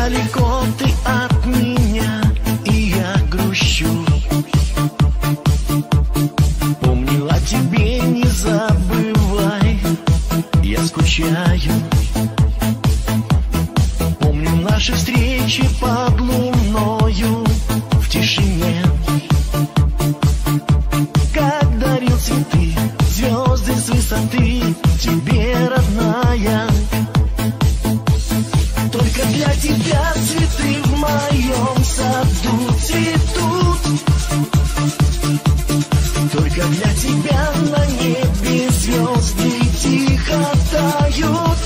далеко ты от меня, и я грущу. Помню о тебе, не забывай, я скучаю. Помню наши встречи под луною в тишине, как дарил цветы, звезды с высоты тебе, родная. Только для тебя цветы в моем саду цветут. Только для тебя на небе звезды тихо тают.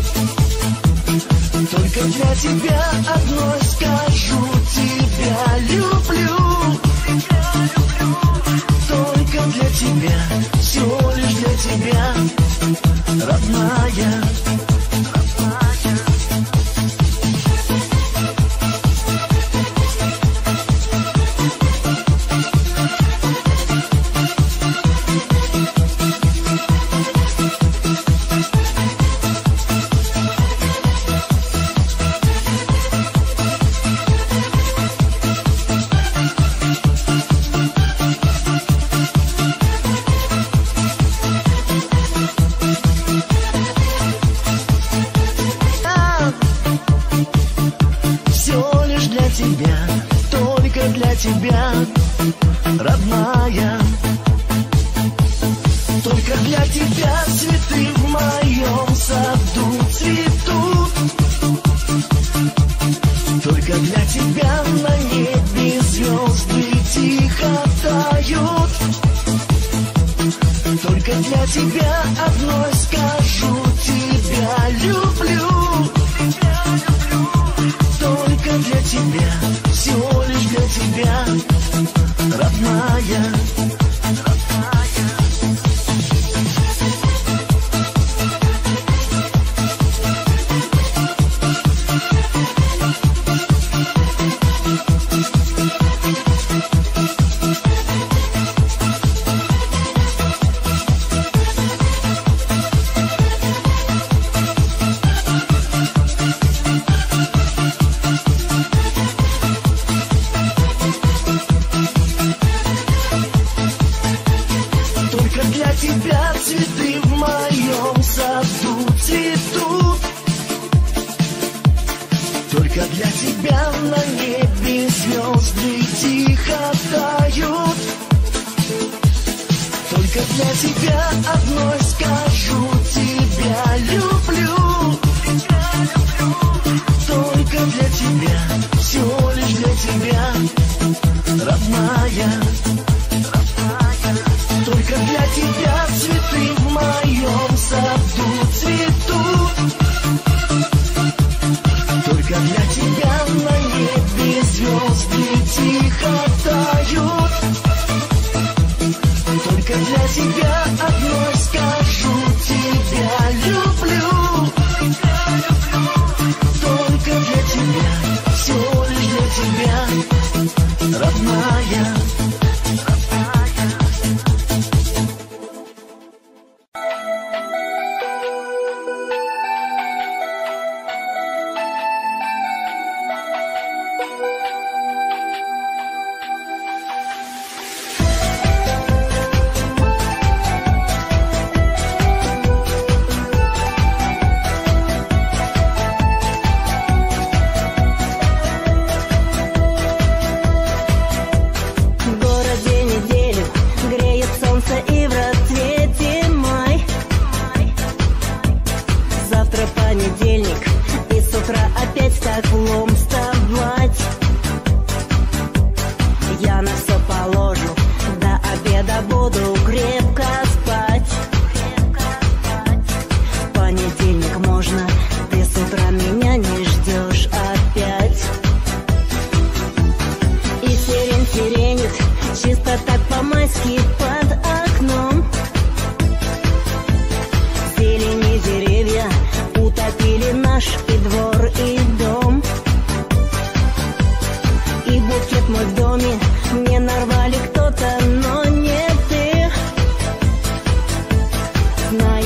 Только для тебя одной скажу, тебя люблю. Только для тебя, все лишь для тебя, родная. Тебя, родная. Только для тебя цветы в моем саду цветут. Только для тебя на небе звезды тихо тают. Только для тебя одной скажу, тебя люблю. Только для тебя, все лишь для тебя, родная. Цветы в моем саду цветут. Только для тебя на небе звезды тихо тают. Только для тебя одной скажу, тебя люблю. Только для тебя, все лишь для тебя, родная. Только для тебя цветы в моем саду цветут. Только для тебя на небе звезды тихо тают. Только для тебя одной скажу, тебя люблю. Только для тебя, все лишь для тебя, родная.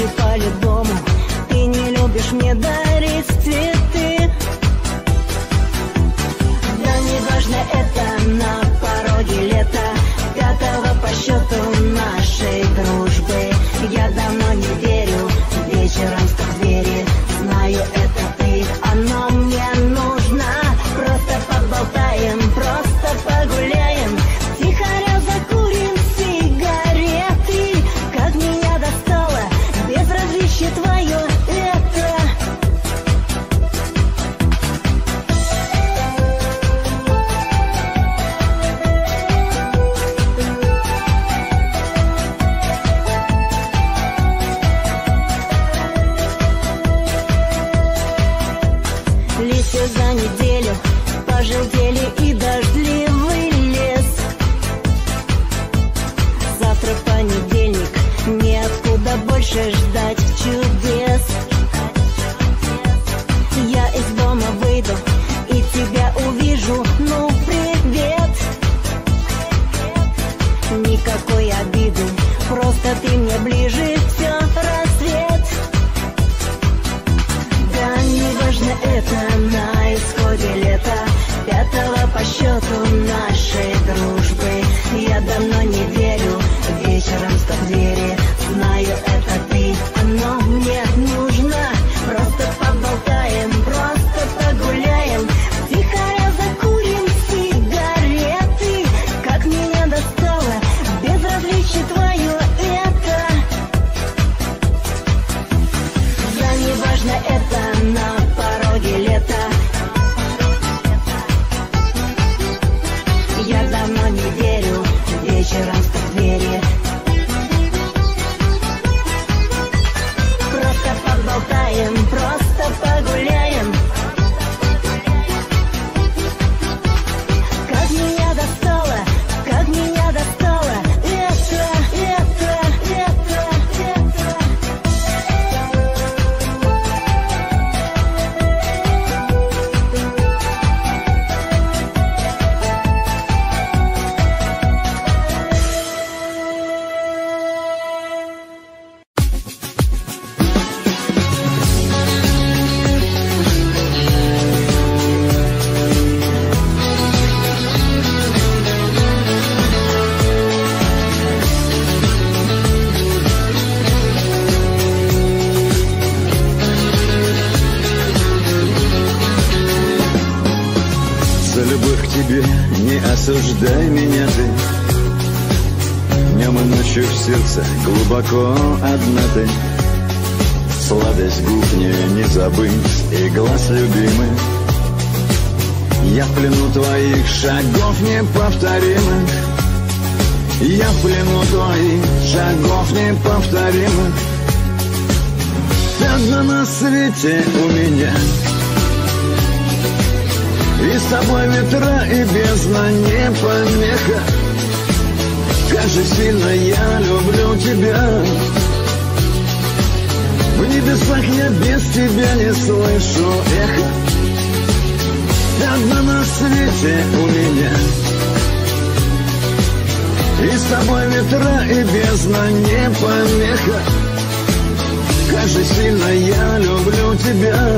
По-любому ты не любишь мне дарить цветы. пожелтели и дождливый лес. Завтра понедельник, неоткуда больше ждать чудес. Я из дома выйду и тебя увижу, ну привет. Никакой обиды, просто ты мне ближе, все рассвет. Да не важно это на исходе лета, пятого по счету нашей дружбы. Я давно не верю, вечером стук в двери, знаю это ты, оно мне нужно. Просто поболтаем, просто погуляем, тихо закурим сигареты. Как меня достало, безразличие твое это. Да не важно это на пороге лета. Я давно не верю, вечером стук в двери. Просто поболтаем, просто погуляем. Как меня достало, как меня достало это. За любовь к тебе не осуждай меня ты. Днем и ночью в сердце глубоко одна ты. Сладость губ не забыть и глаз любимый. Я в плену твоих шагов неповторимых. Я в плену твоих шагов неповторимых. Ты одна на свете у меня. И с тобой ветра и бездна не помеха. Как же сильно я люблю тебя. В небесах я без тебя не слышу эхо. Ты одна на свете у меня. И с тобой ветра и бездна не помеха. Как же сильно я люблю тебя.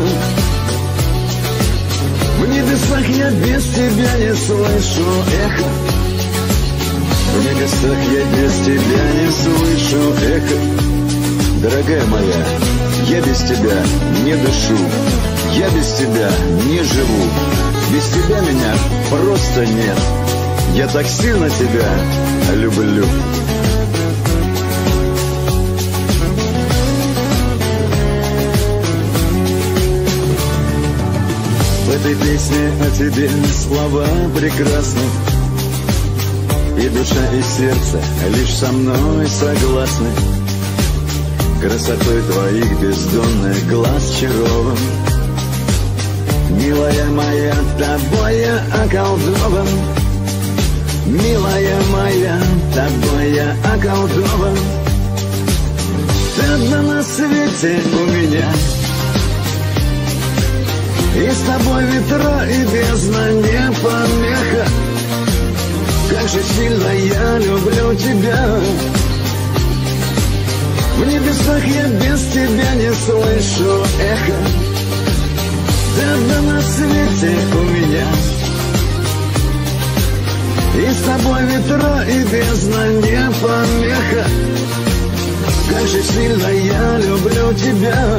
В небесах я без тебя не слышу эхо. В небесах я без тебя не слышу эхо. Дорогая моя, я без тебя не дышу. Я без тебя не живу. Без тебя меня просто нет. Я так сильно тебя люблю. В этой песне о тебе слова прекрасны. И душа, и сердце лишь со мной согласны. Красотой твоих бездонных глаз чарован. Милая моя, тобой я околдован. Милая моя, тобой я околдован. Ты одна на свете у меня. И с тобой ветра и бездна не помеха. Как же сильно я люблю тебя. В небесах я без тебя не слышу эхо. Ты одна на свете у меня. И с тобой ветра и бездна не помеха. Как же сильно я люблю тебя.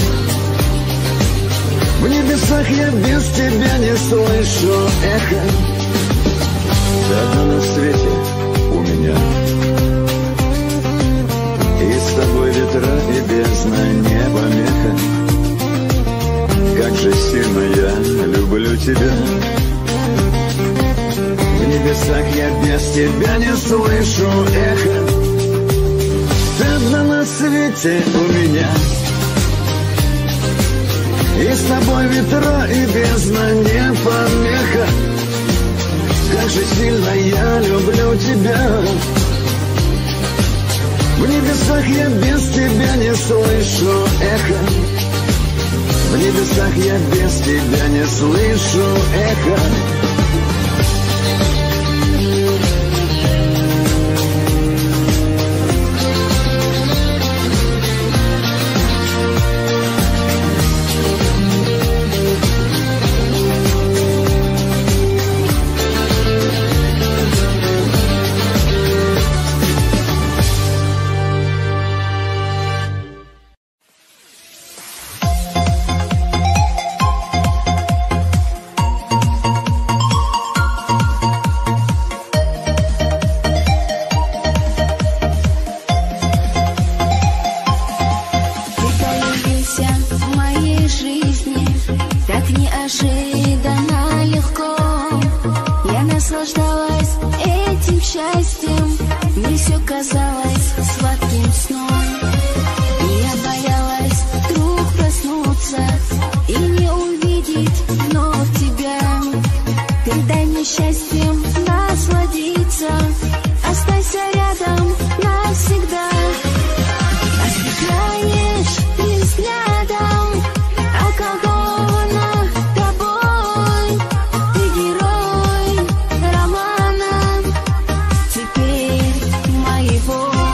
В небесах я без тебя не слышу эхо. Ты одна на свете у меня. И с тобой ветра и бездна не помеха. Как же сильно я люблю тебя. В небесах я без тебя не слышу эхо. Ты одна на свете у меня. И с тобой ветра и бездна не помеха. я без тебя не слышу эхо. В небесах я без тебя не слышу эхо. Неожиданно легко я наслаждалась этим счастьем. Мне все казалось сладким сном. И я боялась вдруг проснуться и не увидеть вновь тебя. Передай мне счастьем насладиться, останься рядом навсегда. Ослепляешь и взглядом околдована тобой. Ты герой романа, теперь моего.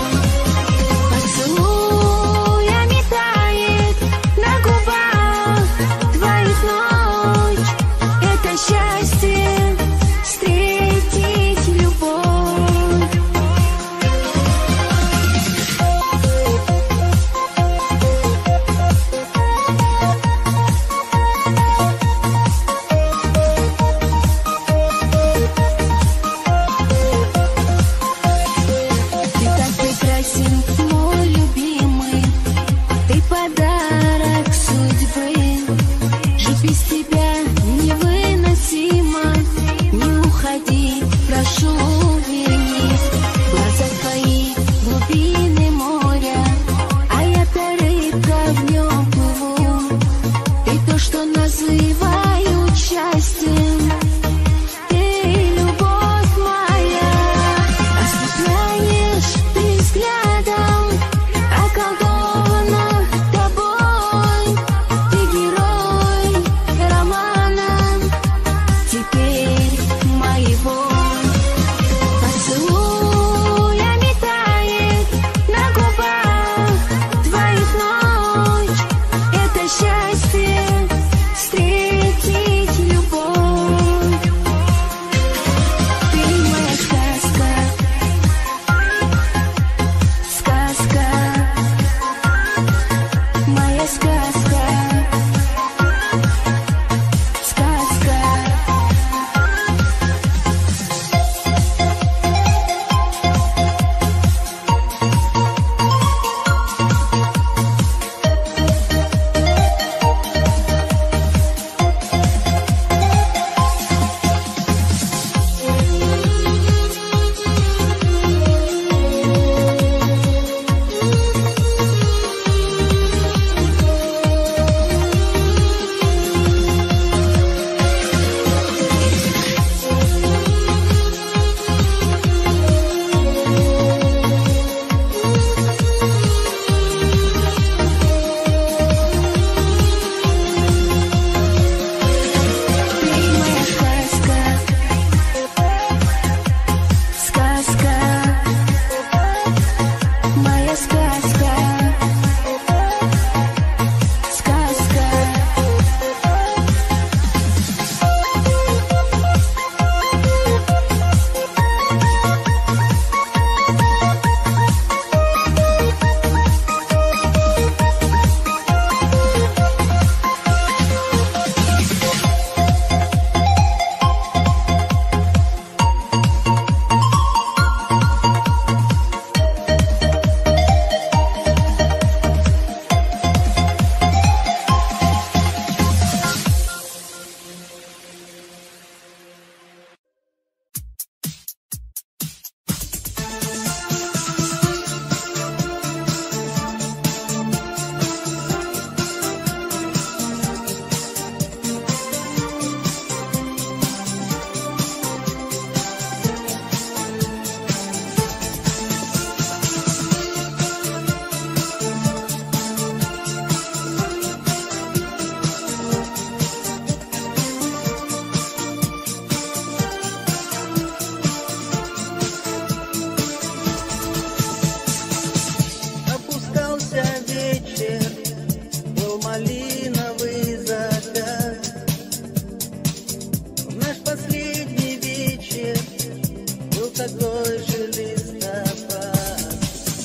последний вечер был такой же листопад.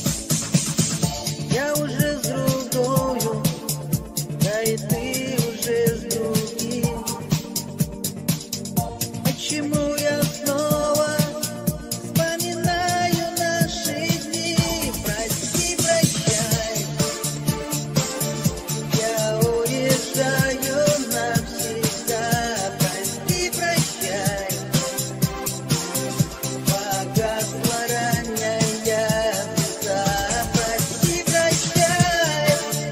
Я уже с другою, да и ты уже с другим. Почему я снова вспоминаю наши дни? Прости, прощай, я уезжаю навсегда. Прости, прощай, погасла ранняя звезда. Прости, прощай,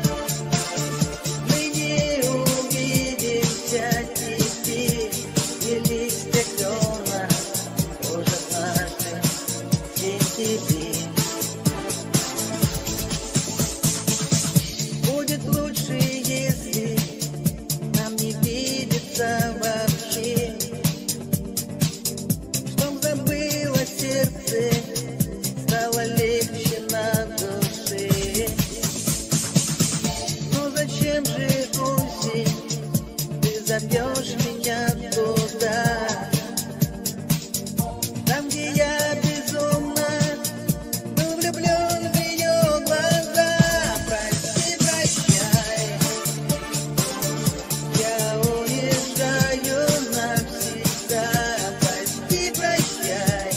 мы не увидимся теперь, и листья клена кружат наши сентябри. Будет лучше, если нам не видится вообще, чтоб забыло сердце, стало легче на душе. Ну зачем же осень, ты зовешь меня туда, там, где я безумно был влюблен в ее глаза. Прости, прощай, я уезжаю навсегда. Прости, прощай,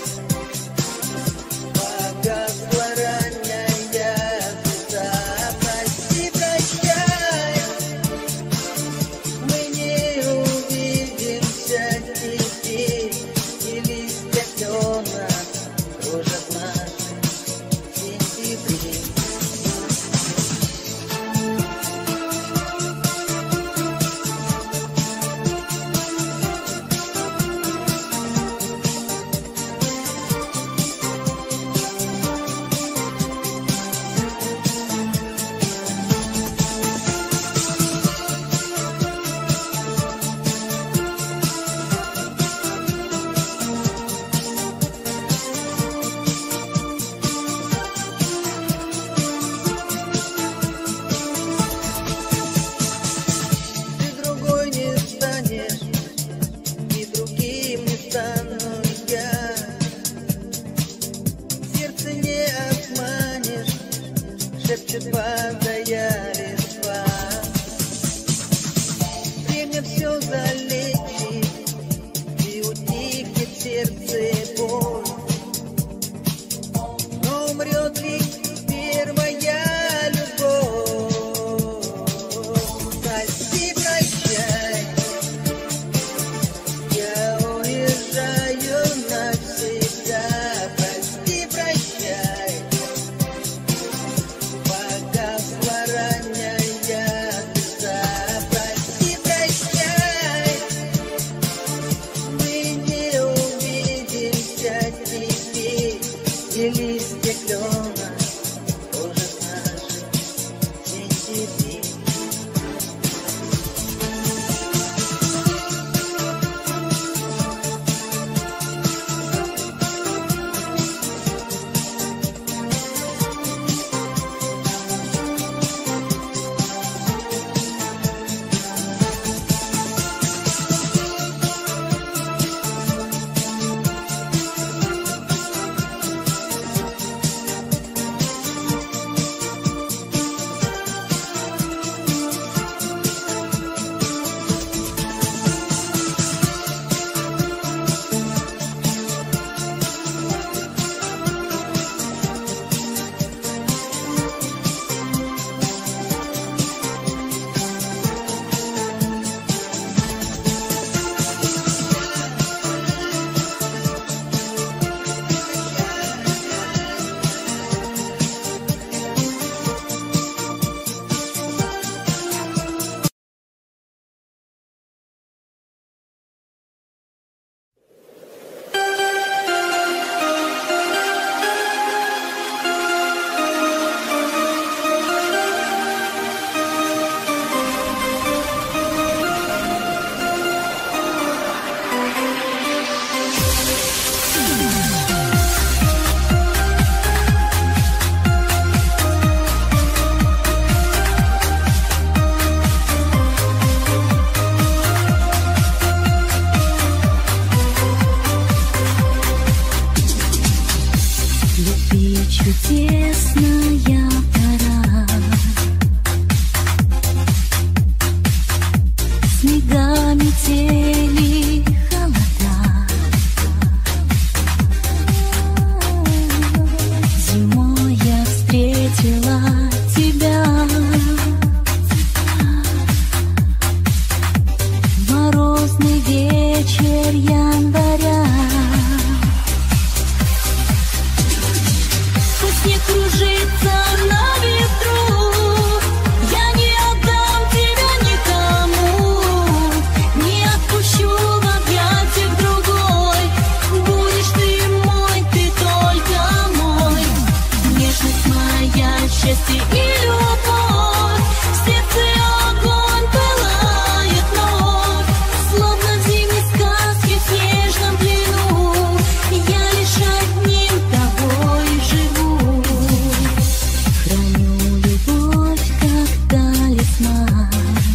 погасла ранняя звезда. Прости, прощай, мы не увидимся теперь, и листья клена кружат наши сентябри. Ты другой не станешь, и другим не стану я. Сердце не обманешь, шепчет падая листва. Время все залечит, и утихнет в сердце боль. Но умрет ли первая любовь? Прости, прощай, я уезжаю навсегда. Прости, прощай, погасла Чудесная пора, снега, метели, холода. Зимой я встретила тебя, морозный вечер января. Снег кружится на ветру, я не отдам тебя никому, не отпущу в объятиях другой. Будешь ты мой, ты только мой. Нежность моя, счастье и любовь, в сердце огонь пылает вновь, словно в зимней сказке в снежном плену. Я лишь одним тобой живу. Храню любовь, как талисман,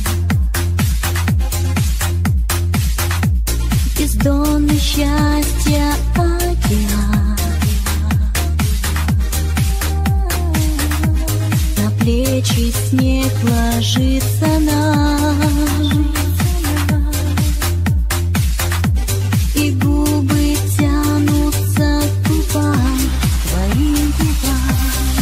бездонный счастья океан. На плечи снег ложится нам, и губы тянутся к губам, твоим губам.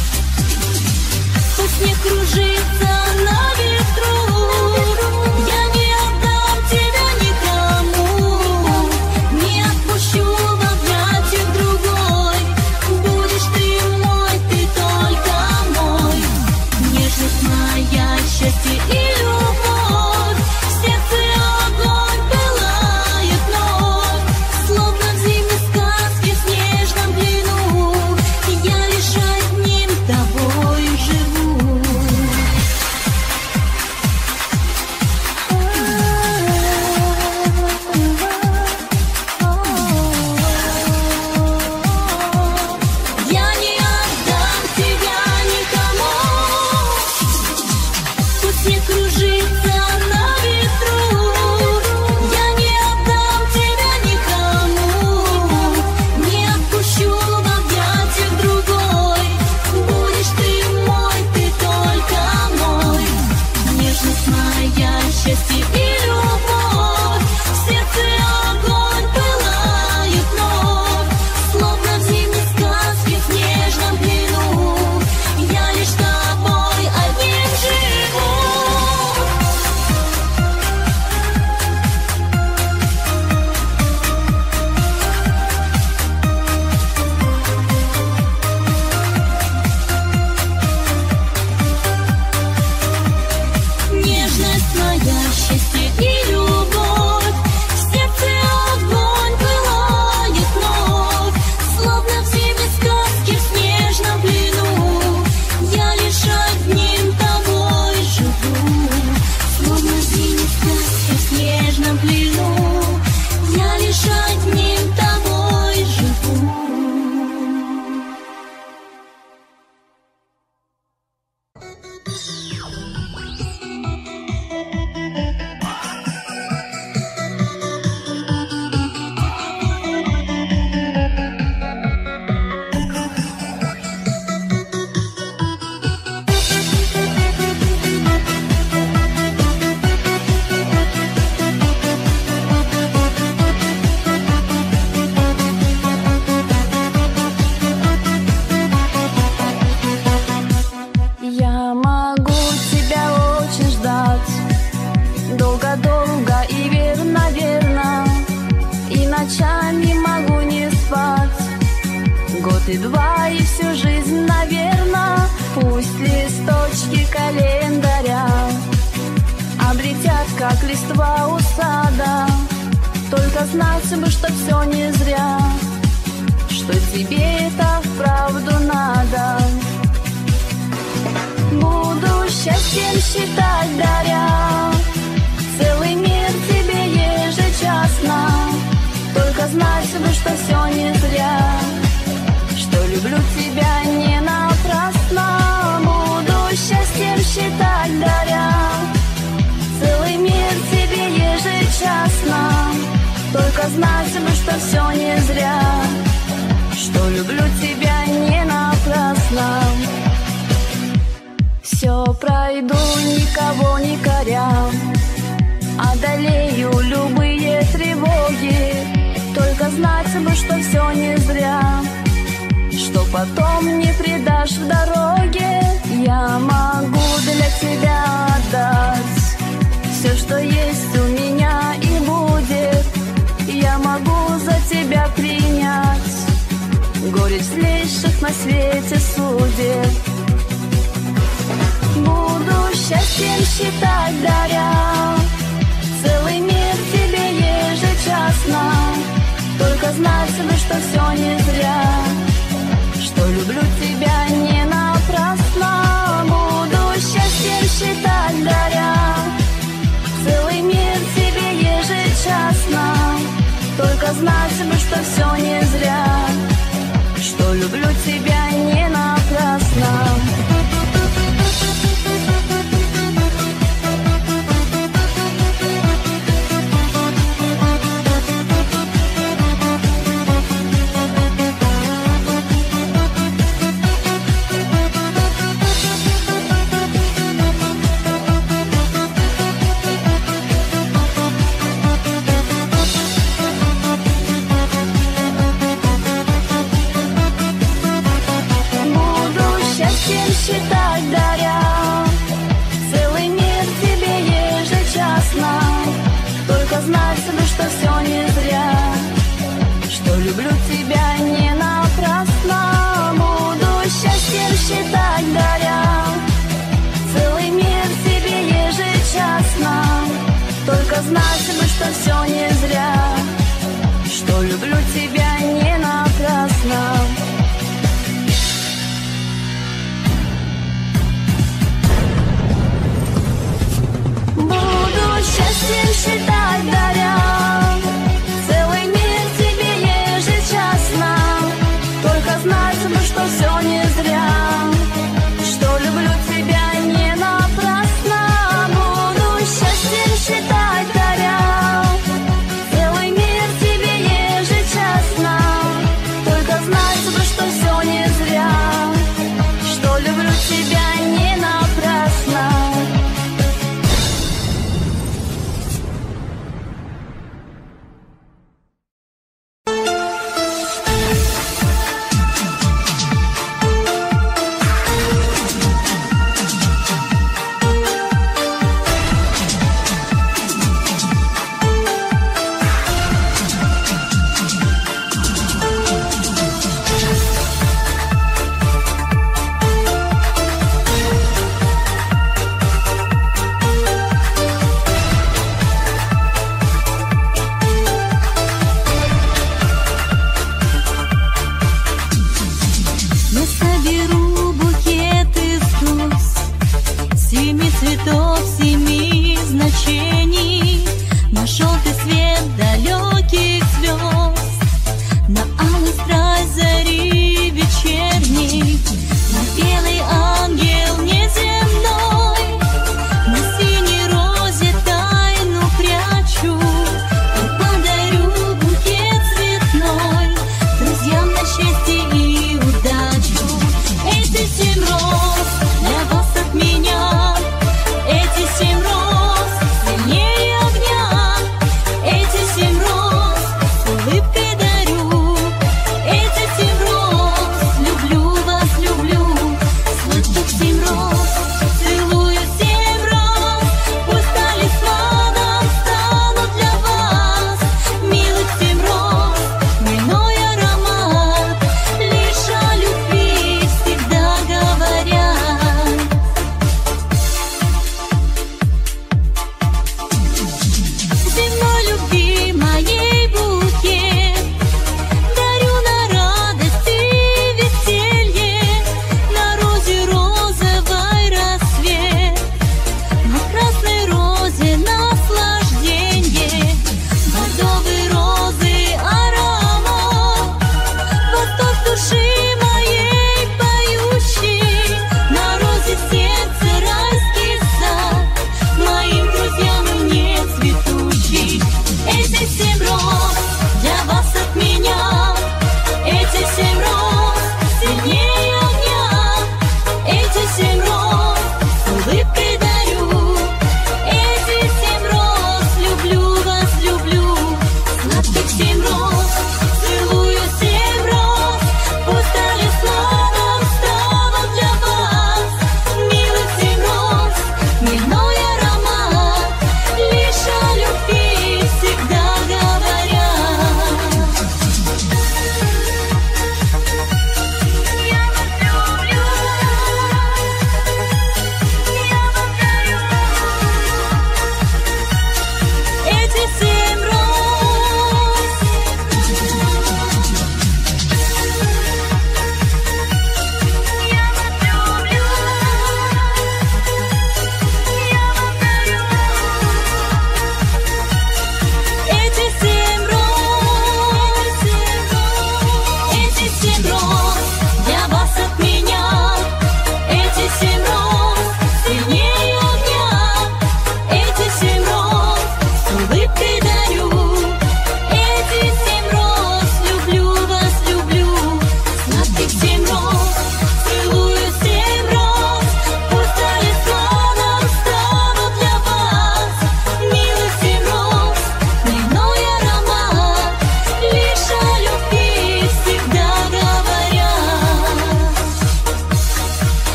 Пусть снег кружится на ветру, я не отдам тебя никому, не отпущу в объятиях другой. Будешь ты мой, ты только мой. Нежность моя, счастье и любовь, в сердце огонь пылает вновь, словно в зимней сказке в снежном плену. Я лишь одним тобой живу. Я не отдам тебя никому. Пусть снег кружится на ветру, я не отдам тебя никому, не отпущу в объятиях другой. Будешь ты мой, ты только мой. Нежность моя, счастье и любовь, в сердце огонь пылает вновь, словно в зимней сказке в снежном плену. Я лишь тобой одним живу. Нежность моя, счастье и любовь, в сердце огонь пылает вновь, словно в зимней сказке в снежном плену. Я лишь одним тобой живу, словно в зимней сказке в снежном плену. Я лишь одним тобой живу. Я могу тебя очень ждать, долго-долго и верно-верно, и ночами могу не спать. Год и два, и всю жизнь, наверно. Пусть листочки календаря облетят, как листва у сада, только знать бы, что все не зря, что тебе это вправду надо. Буду счастьем считать, даря целый мир тебе ежечасно, только знать бы, что все не зря, что люблю тебя не напрасно. Буду счастьем считать, даря целый мир тебе ежечасно, только знать бы, что все не зря, что люблю тебя не напрасно. пройду, никого не коря, одолею любые тревоги. Только знать бы, что все не зря, что потом не предашь в дороге. Я могу для тебя отдать все, что есть у меня и будет. Я могу за тебя принять горечь злейших на свете судеб. Буду счастьем считать, даря целый мир тебе ежечасно. Только знать бы, что все не зря, что люблю тебя не напрасно. Буду счастьем считать, даря целый мир тебе ежечасно. Только знать бы, что все не зря, что люблю тебя не напрасно. Считать, даря целый мир тебе ежечасно. Только знать бы, что все не зря, что люблю тебя не напрасно. Буду счастьем считать, даря целый мир тебе ежечасно. Только знать бы, что все не зря, что люблю тебя не напрасно. Счастьем считать, даря целый мир тебе ежечасно. Только знать бы, что все не зря, что люблю тебя не напрасно. Буду счастьем считать, даря целый мир тебе ежечасно. Только знать бы, что все не зря, что люблю тебя не напрасно.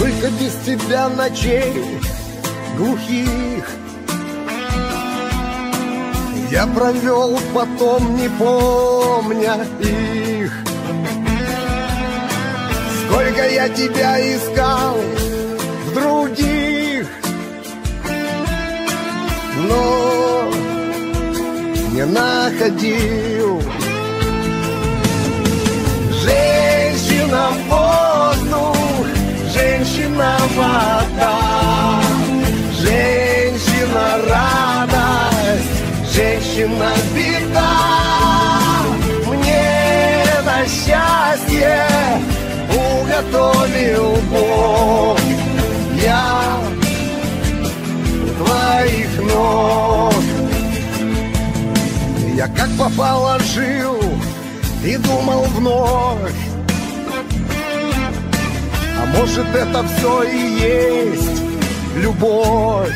Сколько без тебя ночей глухих я провел, потом не помня их. Сколько я тебя искал в других, но не находил. Женщина воздух, женщина вода, женщина радость, женщина беда. Мне на счастье уготовил Бог, я у твоих ног. Я как попало жил и думал вновь, а может это все и есть любовь.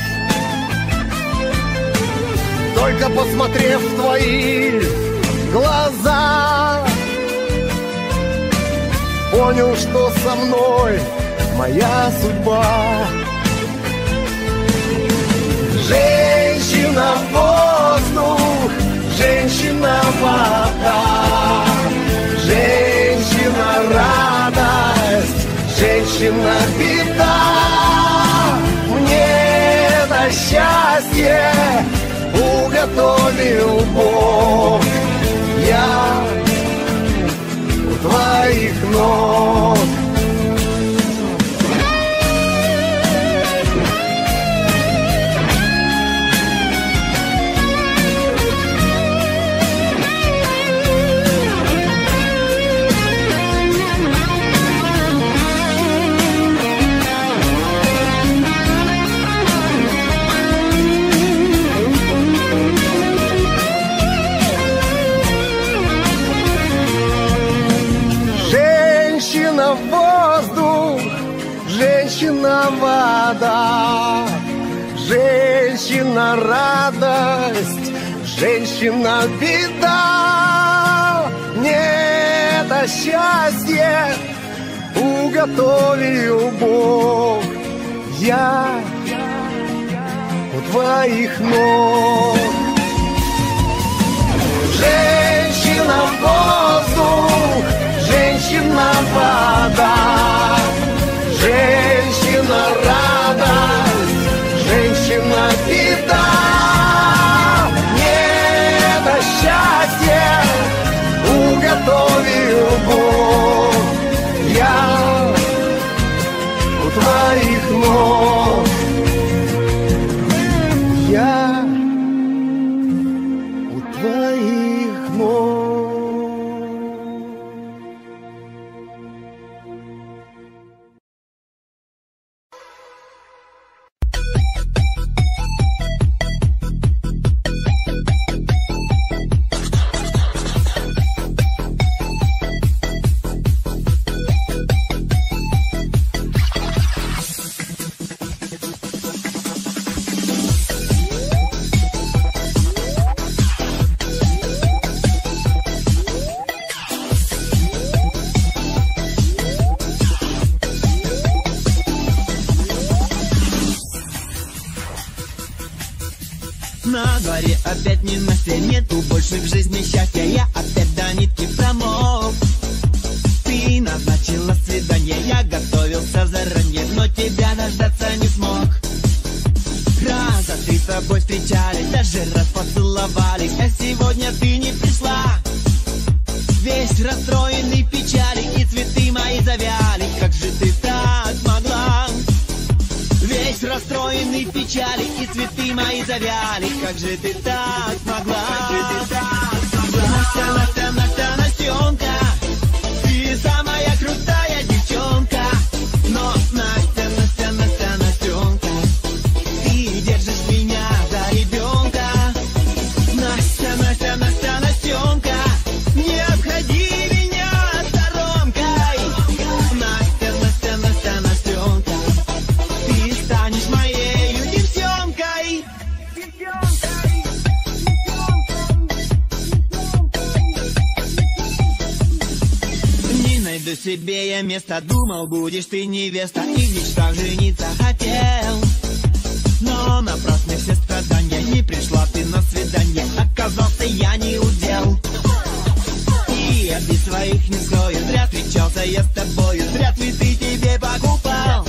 Только посмотрев в твои глаза, понял, что со мной моя судьба. Женщина воздух, женщина вода, женщина радость, женщина беда. Мне на счастье уготовил Бог, я у твоих ног. Воздух, женщина вода, женщина радость, женщина беда. Мне это счастье уготовил Бог, я у твоих ног. Женщина воздух, женщина вода, женщина радость, женщина беда. Мне это счастье уготовил Бог, я у твоих ног. Я у твоих ног. На дворе опять ненастья, нету больше в жизни счастья. Я опять до нитки промок. Ты назначила свидание, я готовился заранее, но тебя дождаться не смог. Раза три с тобой встречались, даже раз поцеловались, а сегодня ты не пришла. Весь расстроенный печали, и цветы мои завяли. Как же ты так могла? Весь расстроенный печали, и цветы мои завяли. Как же ты так могла? Настя, Настя, Настя, Настенька, ты самая крутая девчонка. Но Настя, Настя, Настя, Настенька, ты держишь меня за ребенка. Настя, Настя, Настя, Настенька, не обходи меня сторонкой. Настя, Настя, Настя, Настенька, ты станешь моей девчонкой. тебе я место, думал, будешь ты невеста, и в мечтах жениться хотел. Но напрасны все страдания, не пришла ты на свидание, оказался я не удел. И обид своих не стою, зря встречался я с тобою, зря цветы тебе покупал.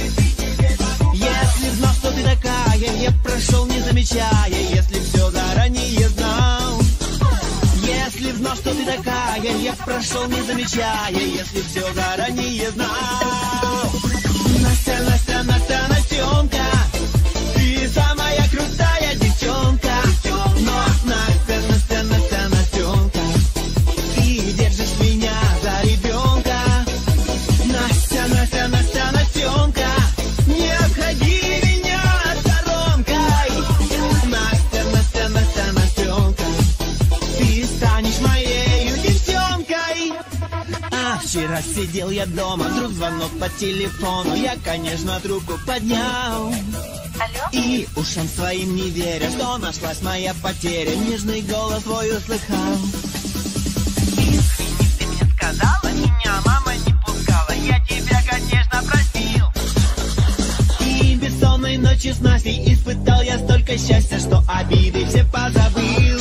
Если знал, что ты такая, я прошел не замечая, если все заранее знал. Если знал, что ты такая, я прошел не замечая, если все заранее знал. Настя, Настя, Настя, Настенька, ты самая крутая девчонка. Но Настя, Настя, Настя, Настенька, ты держишь меня за ребенка. Настя, Настя, Настя, Настенька, не обходи меня сторонкой. Настя, Настя, Настя, Настенька, ты станешь моей девчонкой. А вчера сидел я дома, вдруг звонок по телефону, я, конечно, трубку поднял. Алло? И ушам своим не веря, что нашлась моя потеря, нежный голос твой услыхал. Извини, ты мне сказала, меня мама не пускала, я тебя, конечно, простил. И бессонной ночи с Настей испытал я столько счастья, что обиды все позабыл.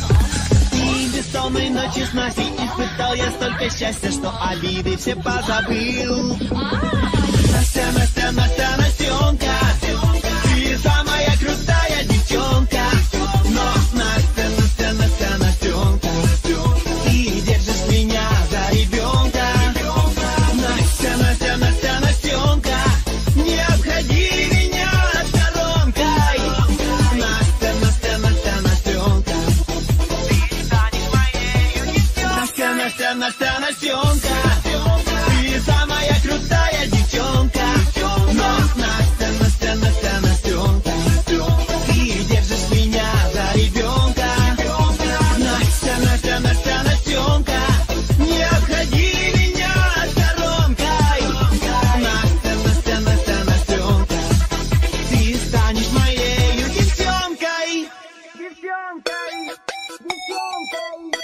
И бессонной ночи с Настей испытал я столько счастья, что обиды все позабыл. Настя, Настя, Настя, Настенька, ты самая крутая девчонка. Но Настя, Настя, Настя, Настенька, ты держишь меня за ребенка. Настя, Настя, Настя, Настенька, не обходи меня сторонкой. Настя, Настя, Настя, Настенька, Ты станешь моей девчонкой. Настя, Настя, Настя, Настенька, ты самая крутая девчонка. Но Настя, Настя, Настя, Настенька, ты держишь меня за ребенка. Настя, Настя, Настя, Настенька, не обходи меня сторонкой. Настя, Настя, Настя, Настенька, ты станешь моей девчонкой. Девчонкой, девчонкой.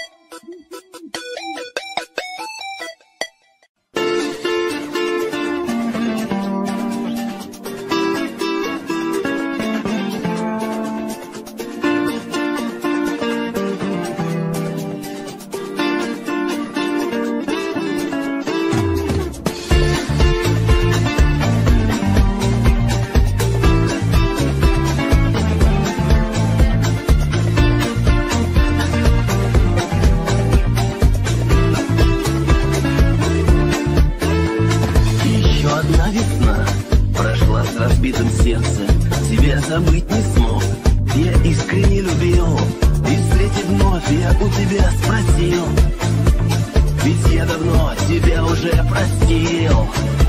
Еще одна весна прошла с разбитым сердцем, тебя забыть не смог. Я искренне любил, и встретив вновь я у тебя спросил, ведь я давно тебя уже простил.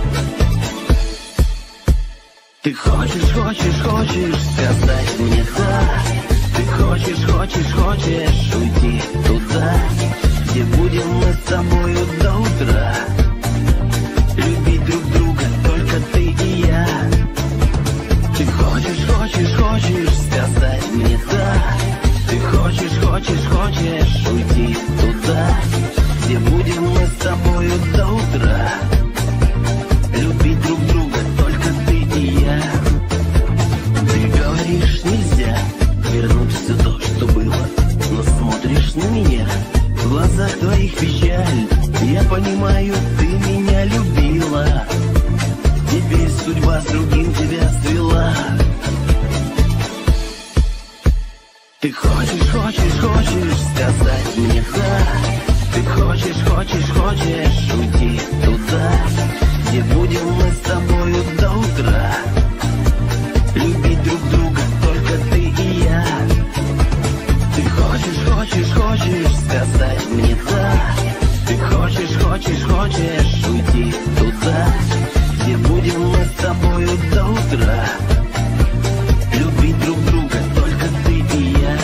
Ты хочешь, хочешь, хочешь сказать мне да. Ты хочешь, хочешь, хочешь уйти туда, где будем мы с тобою до утра, любить друг друга только ты и я. Ты хочешь, хочешь, хочешь сказать мне да. Ты хочешь, хочешь, хочешь уйти туда, где будем мы с тобою до утра, любить друг друга только ты и я. Ты говоришь, нельзя вернуть все то, что было, но смотришь на меня, в глазах твоих печаль. Я понимаю, ты меня любила, теперь судьба с другим тебя свела. Ты хочешь, хочешь, хочешь сказать мне да. Ты хочешь, хочешь, хочешь уйти туда, где будем мы с тобою до утра, любить друг друга только ты и я. Ты хочешь, хочешь, хочешь сказать мне да. Ты хочешь, хочешь, хочешь уйти туда, где будем мы с тобою до утра, любить друг друга только ты и я.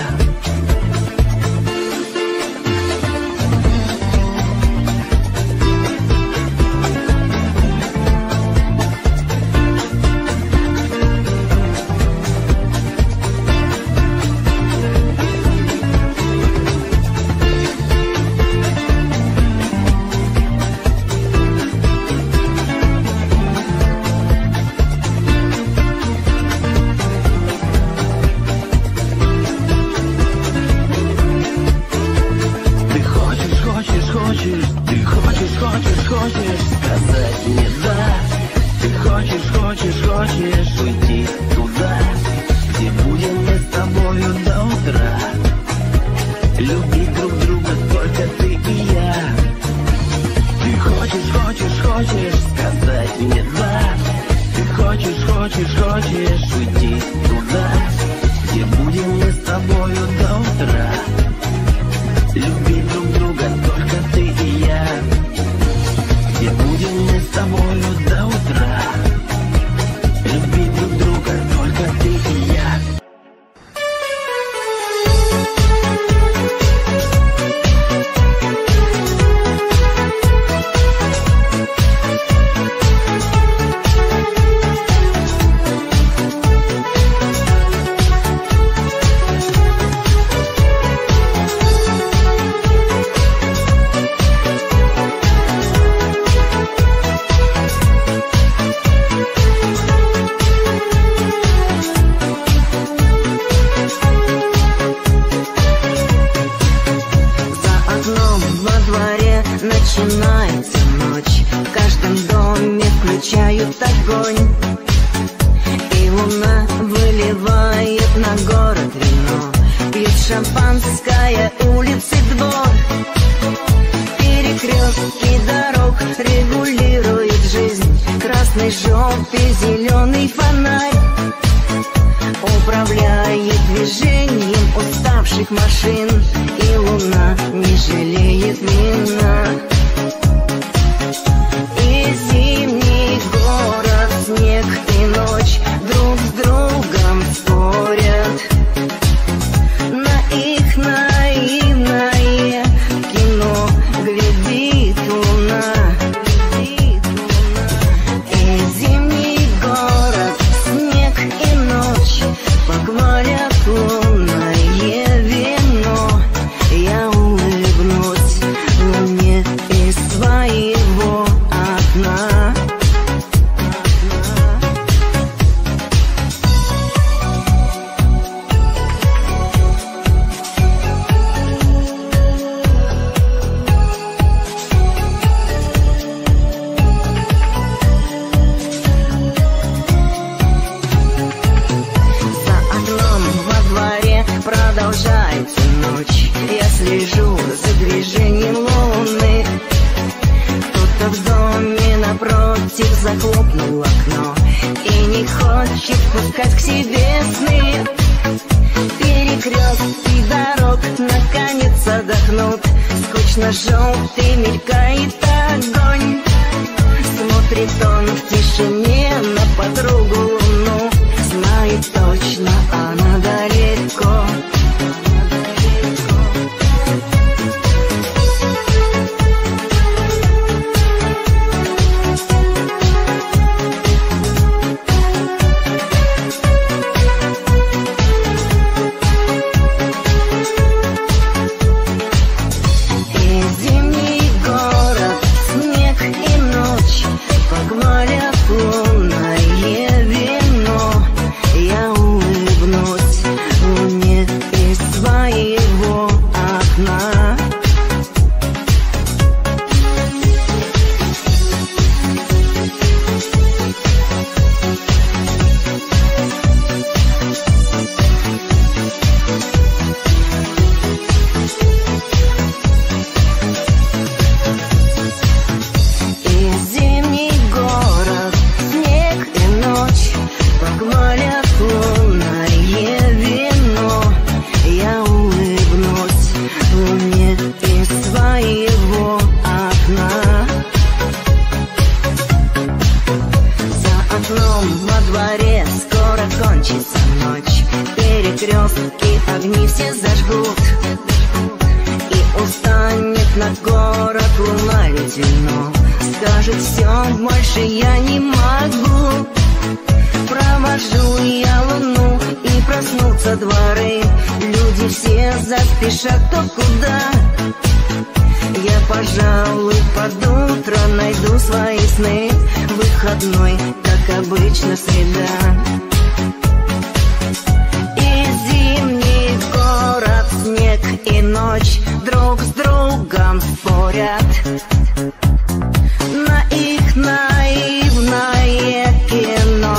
хочешь уйти туда, где будем мы с тобою до утра. Любить друг друга только ты и я. Ты хочешь сказать мне да. Ты хочешь уйти туда, где будем мы с тобою до утра. Любить друг друга только ты и я. Где будем мы с тобою до утра. Любить друг друга только ты и я. Начинается ночь, в каждом доме включают огонь, и луна выливает на город вино. Пьют шампанское, улицы, двор, перекрестки дорог регулирует жизнь. Красный, желтый, зеленый фонарь управляет движением уставших машин, и луна не жалеет вина. И зимний город, снег и ночь друг с другом спорят. На их наивное кино глядит луна. И зимний город, снег и ночь похвалят лунное вино. Я улыбнусь луне из своего окна. За окном во дворе продолжается ночь. Я слежу за движением луны. Кто-то в доме напротив захлопнул окно и не хочет пускать к себе сны. Перекрестки дорог наконец отдохнут. Скучно желтый мелькает огонь. Смотрит он в тишине на подругу луну. Знает точно, она далеко. И зимний город, снег и ночь похвалят лунное вино. Я улыбнусь луне из своего окна. И зимний город, снег и ночь похвалят лунное вино. Я улыбнусь луне из своего окна. За окном во дворе скоро кончится ночь. Перекрестки огни все зажгут, и устанет на город луна лить вино. Скажет все, больше я не могу. Провожу я луну, и проснутся дворы. Люди все заспешат кто куда. Я, пожалуй, под утро найду свои сны. Выходной, как обычно, среда. И зимний город, снег и ночь друг с другом спорят. На их наивное кино.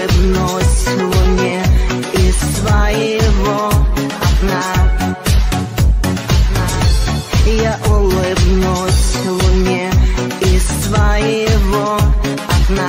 улыбнусь луне из своего окна. Я улыбнусь луне из своего окна.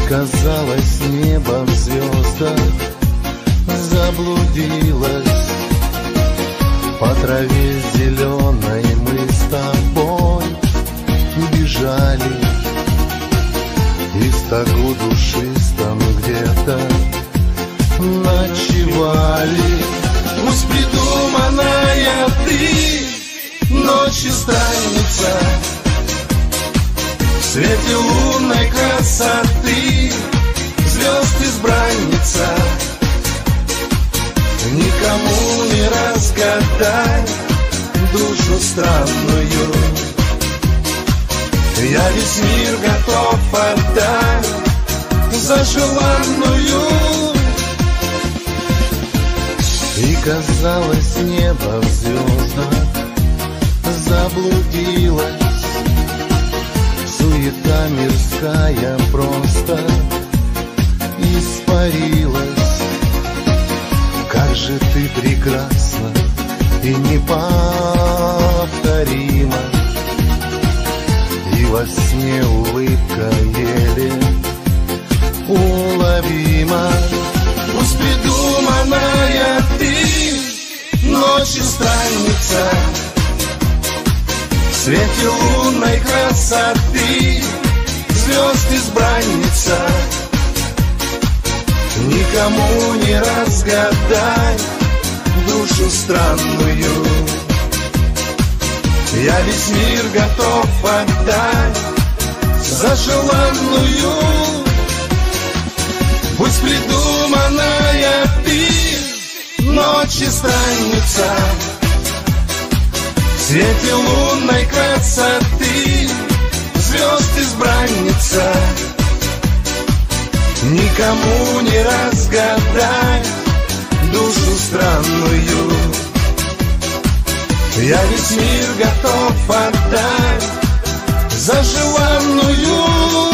казалось, небо в звездах заблудилось. По траве зеленой мы с тобой бежали, и в стогу душистом где-то ночевали. Пусть придуманная ты ночью странница в свете лунной красоты, звезд избранница, никому не разгадать душу странную. Я весь мир готов отдать за желанную. И казалось, небо в звездах заблудилось. Суета мирская просто испарилась. Как же ты прекрасна и неповторима, и во сне улыбка еле уловима. Пусть придуманная ты ночью странница в свете лунной красоты, звезд избранница, никому не разгадать душу странную. Я весь мир готов отдать за желанную. Пусть придуманная ты ночью странница в свете лунной красоты, звезд избранница, никому не разгадать душу странную. Я весь мир готов отдать за желанную.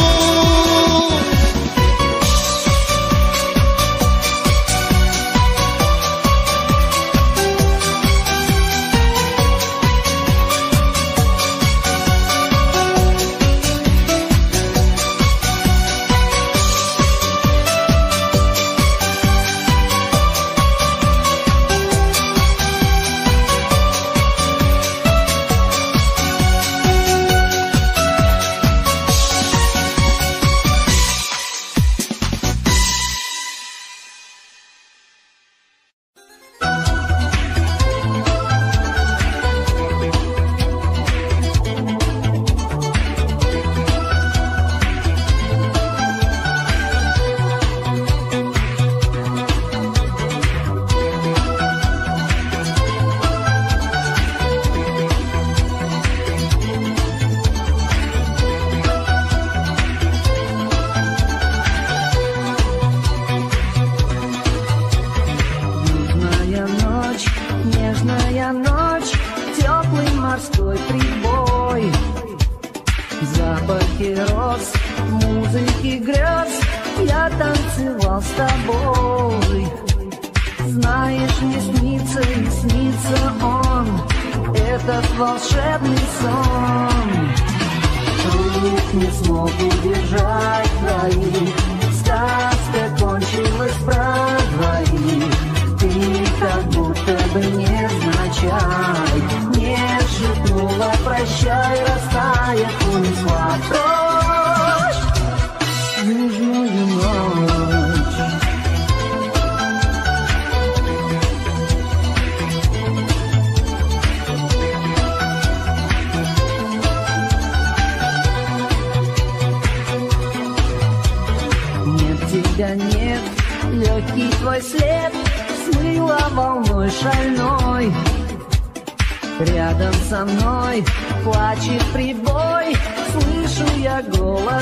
Рядом со мной плачет прибой, слышу я голос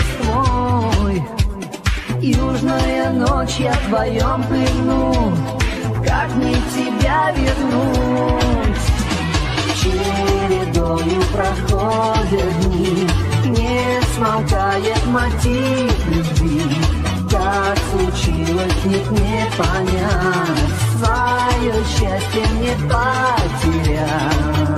твой. Южная ночь, я в твоем плену, как мне тебя вернуть? Чередою проходят дни, не смолкает мотив любви. Как случилось, нет мне понять, свое счастье не потерять.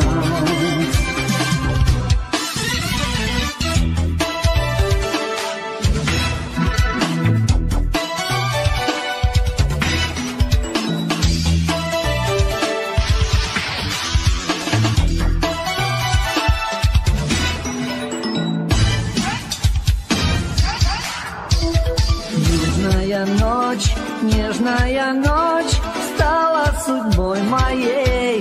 Южная ночь стала судьбой моей.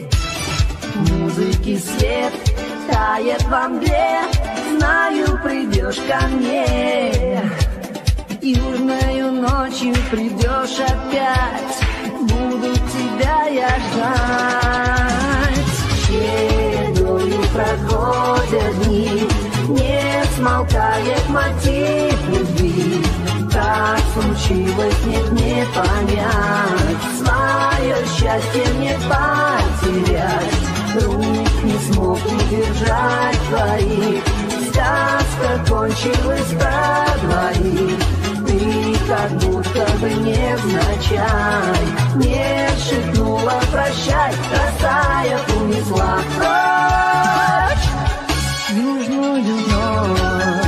Музыки свет тает во мгле, знаю, придешь ко мне. Южною ночью придешь опять, буду тебя я ждать. Чередою проходят дни, не смолкает мотив любви. Как случилось, нет не понять, свое счастье не потерять. Рук не смог удержать твоих, сказка кончилась про двоих. Ты как будто бы невзначай не шепнула прощай, растаяв унесла прочь южную ночь.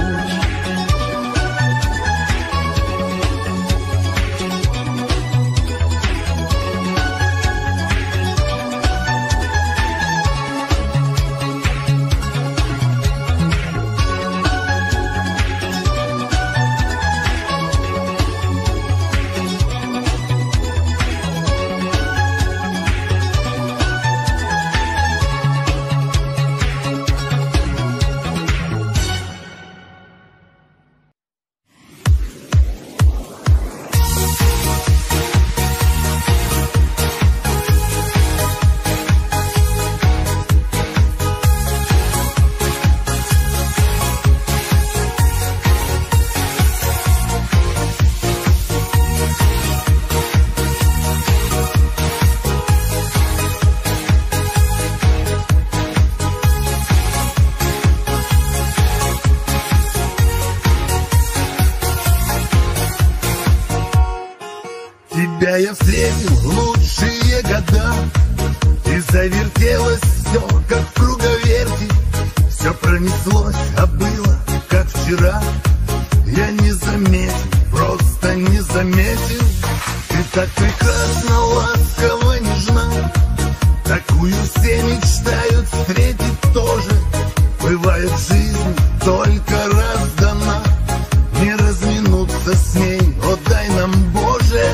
Тебя я встретил в лучшие года, и завертелось все, как в круговерти. Все пронеслось, а было, как вчера. Я не заметил, просто не заметил. Ты так прекрасна, ласкова, нежна. Такую все мечтают встретить тоже. Бывает, жизнь только раз дана, не разминуться с ней, о дай нам, Боже.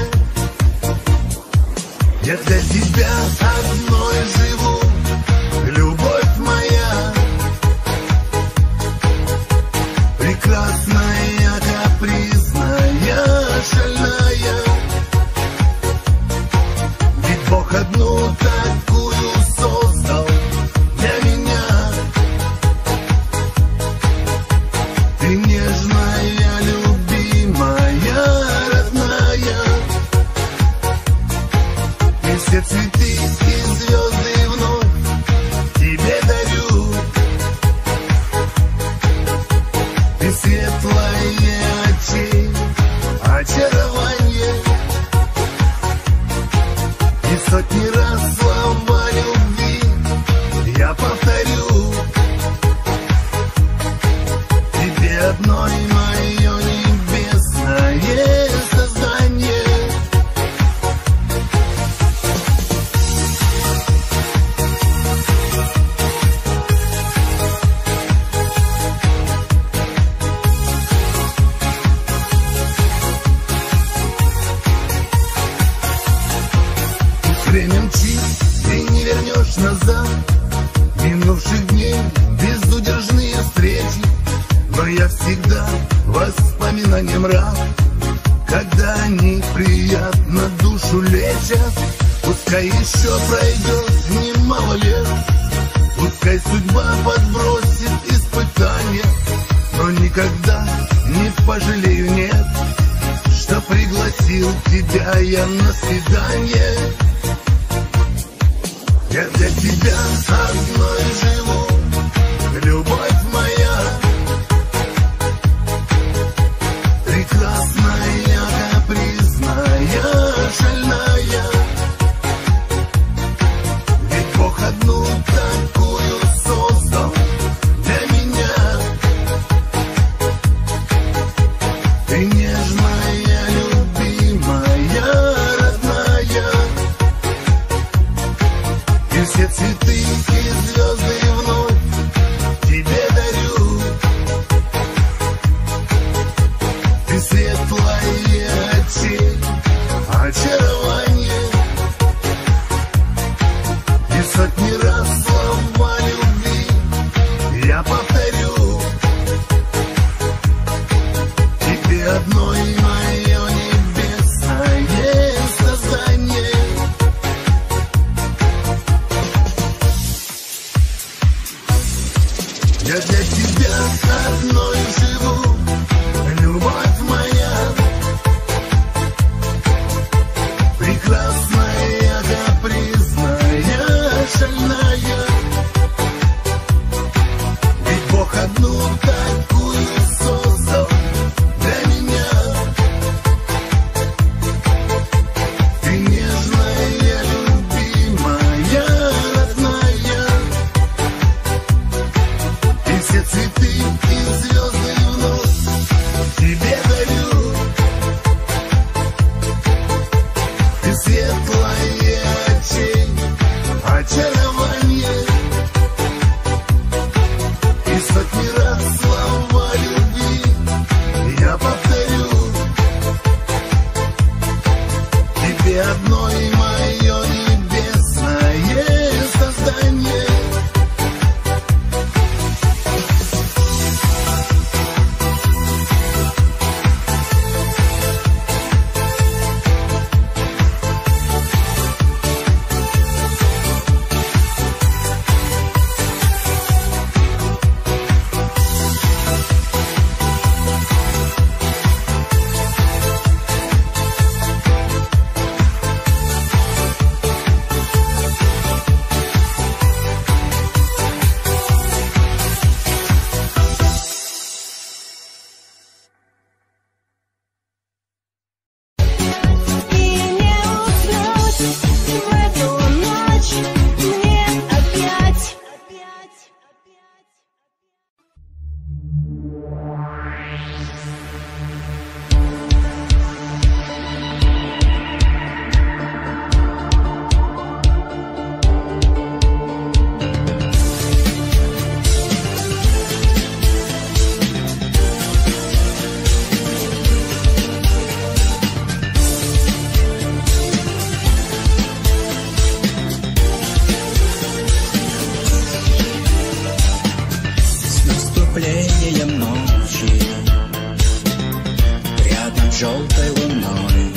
Я для тебя одной живу, любовь моя, прекрасная, капризная, шальная. Ведь Бог одну такую создал для меня. Ты нежная, любимая, родная. И все цветы и звезды вновь тебе дарю. Ты светлое очей, очарование. И сотни раз слова любви я повторю. Тебе одной мое небесное создание. Время мчит, и не вернешь назад минувших дней безудержные встречи. Но я всегда воспоминаниям рад, когда они приятно душу лечат. Пускай еще пройдет немало лет, пускай судьба подбросит испытания, но никогда не пожалею, нет, что пригласил тебя я на свидание. Я для тебя одной живу, любовь моя, прекрасная, капризная, шальная. Ведь Бог одну такую создал для меня. Ты нежная, любимая, родная. И все цветы и звезды для тебя одной живу, любовь моя, прекрасная, капризная, шальная. Ведь Бог одну такую создал для меня. Ты нежная, любимая, родная, и все цветы и звезды вновь тебе дарю. Ты светлая тень, очарование, и сотни раз слова любви я повторю. Тебе одной мое небесное создание. Наступлением ночи, рядом с желтой луной,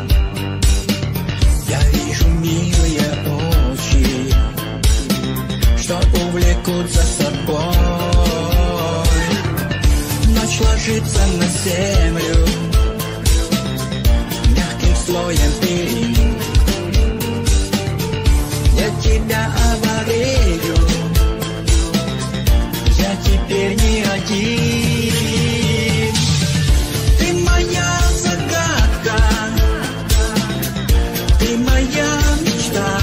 я вижу милые очи, что увлекут за собой. Ночь ложится на землю мягким слоем пыль. Я тебя обогрею, я теперь не один. Ты моя загадка, ты моя мечта.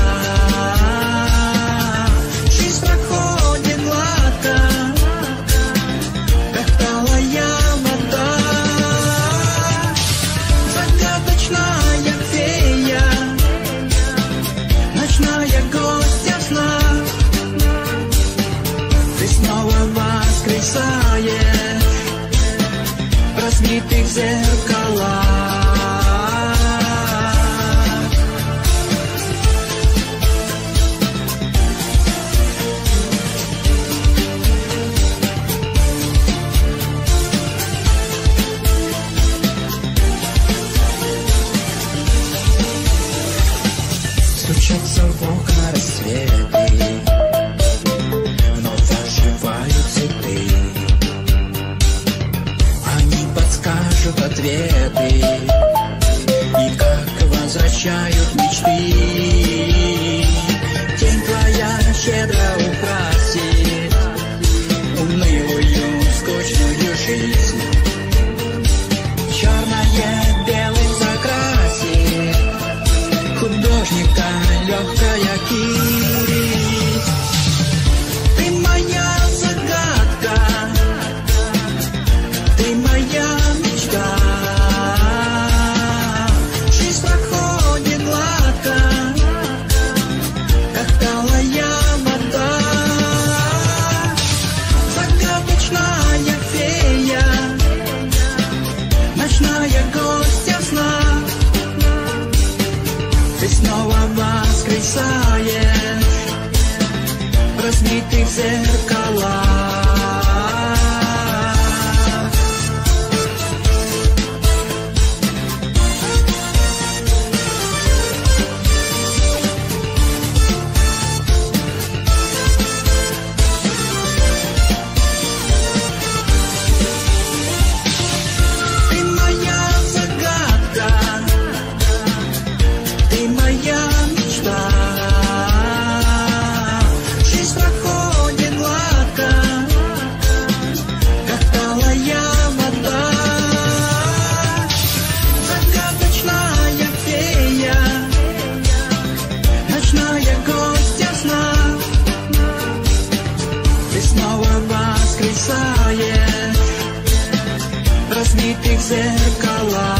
Жизнь проходит гладко, как талая вода. Загадочная фея, ночная гостья сна. Ты снова воскресаешь в разбитых зеркалах. Стучатся в окна рассветы, вновь оживают цветы. Они подскажут ответы и как возвращают мечты. Тень твоя щедро украсит унылую, скучную жизнь. Черное белым закрасит художника легкая кисть. Ты моя загадка, ты моя мечта. Жизнь проходит гладко, как талая вода. Загадочная фея, ночная гостья сна. Ты снова воскресаешь в разбитых зеркалах. разбитых зеркалах.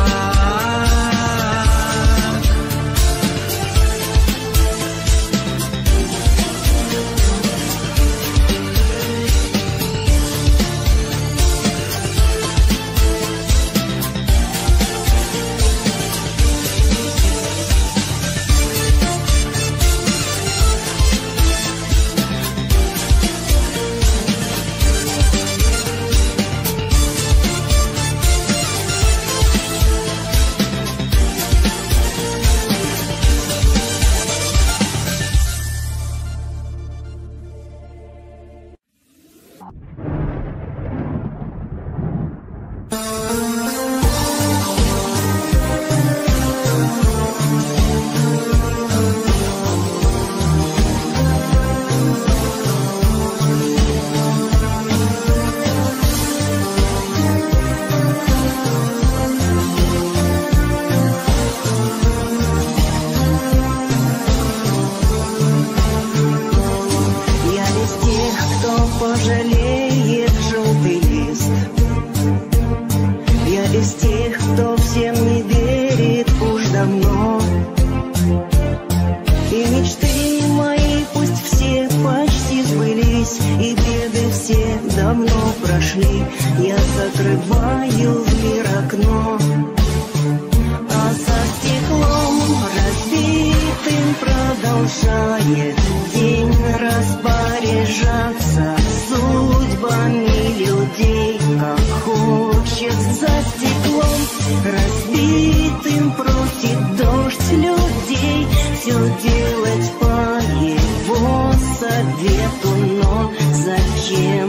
Пожалеет желтый лист. Я из тех, кто всем не верит уж давно. И мечты мои пусть все почти сбылись, и беды все давно прошли. Я закрываю в мир окно, а за стеклом разбитым продолжает день распоряжаться судьбами людей, как хочет. За стеклом разбитым просит дождь людей все делать по его совету, но зачем?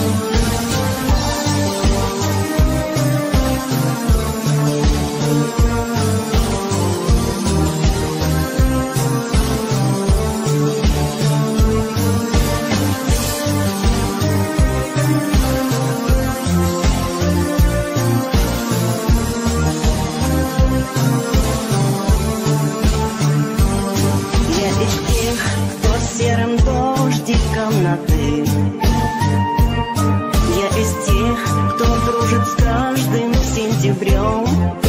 Я из тех, кто дружит с каждым сентябрем.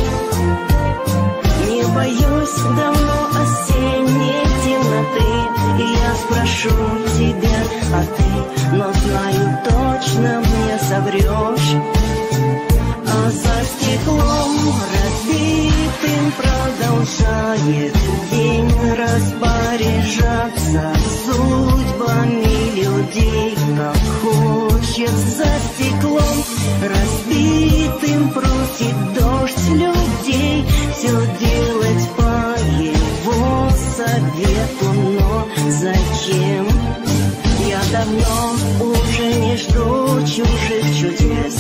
Не боюсь давно осенней темноты, и я спрошу тебя, а ты, но знаю точно, мне соврешь. А за стеклом разбитым продолжает день распоряжаться судьбами людей, как хочет. За стеклом разбитым просит дождь людей все делать по его совету, но зачем? Я давно уже не жду чужих чудес,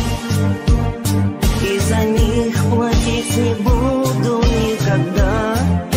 и за них платить не буду никогда.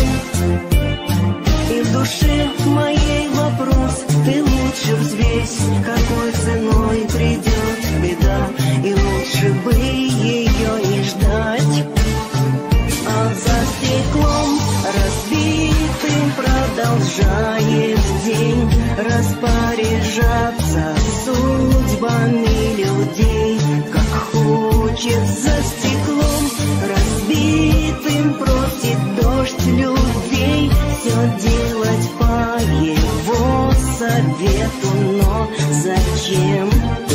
И в душе моей вопрос ты лучше взвесь, какой ценой придет беда, и лучше бы ее не ждать. А за стеклом разбитым продолжает день распоряжаться судьбами людей, как хочет. За стеклом разбитым просит дождь людей все делать по его совету, но зачем?